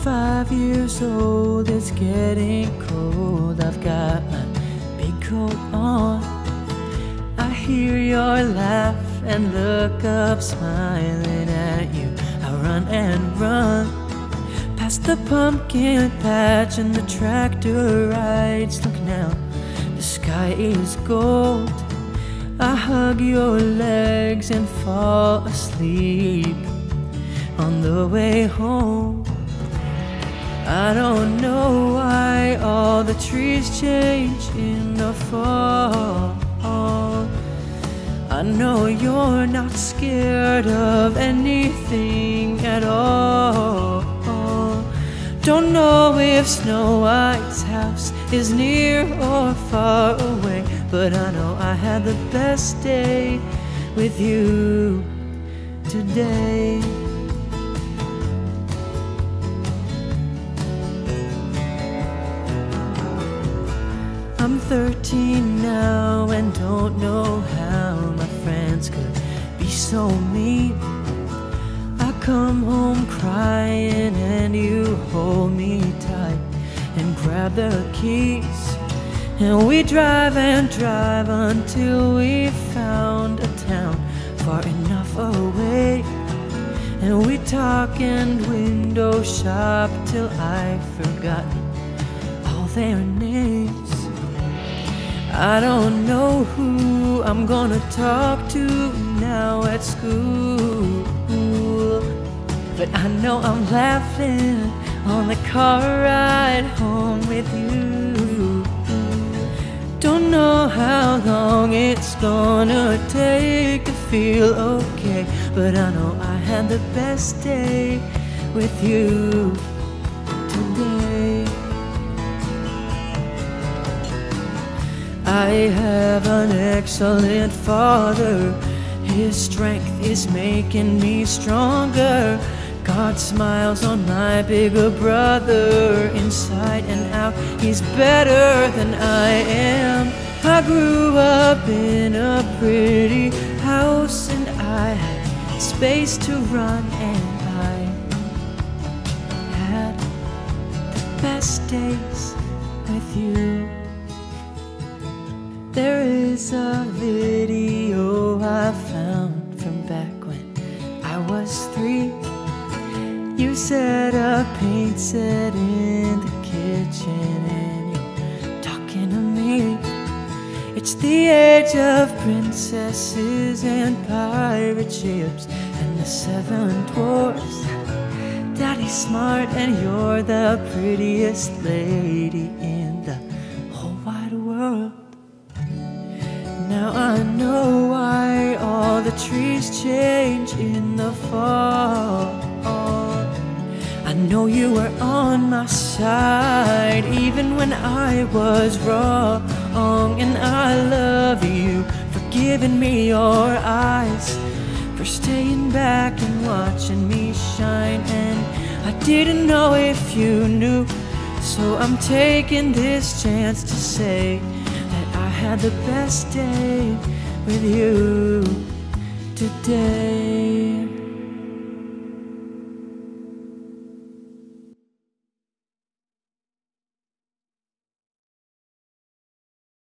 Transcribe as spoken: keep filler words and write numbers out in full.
five years old, it's getting cold. I've got my big coat on. I hear your laugh and look up, smiling at you. I run and run past the pumpkin patch and the tractor rides. Look now, the sky is gold. I hug your legs and fall asleep on the way home. I don't know why all the trees change in the fall. I know you're not scared of anything at all. Don't know if Snow White's house is near or far away, but I know I had the best day with you today. I'm thirteen now and don't know how my friends could be so mean. I come home crying and you hold me tight and grab the keys, and we drive and drive until we found a town far enough away, and we talk and window shop till I've forgotten all their names. I don't know who I'm gonna talk to now at school, but I know I'm laughing on the car ride home with you. Don't know how long it's gonna take to feel okay, but I know I had the best day with you today. I have an excellent father. His strength is making me stronger. God smiles on my bigger brother. Inside and out, he's better than I am. I grew up in a pretty house, and I had space to run, and I had the best days with you. There is a video I found from back when I was three. You set a paint set in the kitchen and you're talking to me. It's the age of princesses and pirate ships and the seven dwarfs. Daddy's smart and you're the prettiest lady in the whole wide world. Now I know why all the trees change in the fall. I know you were on my side even when I was wrong, and I love you for giving me your eyes, for staying back and watching me shine. And I didn't know if you knew, so I'm taking this chance to say I had the best day with you today.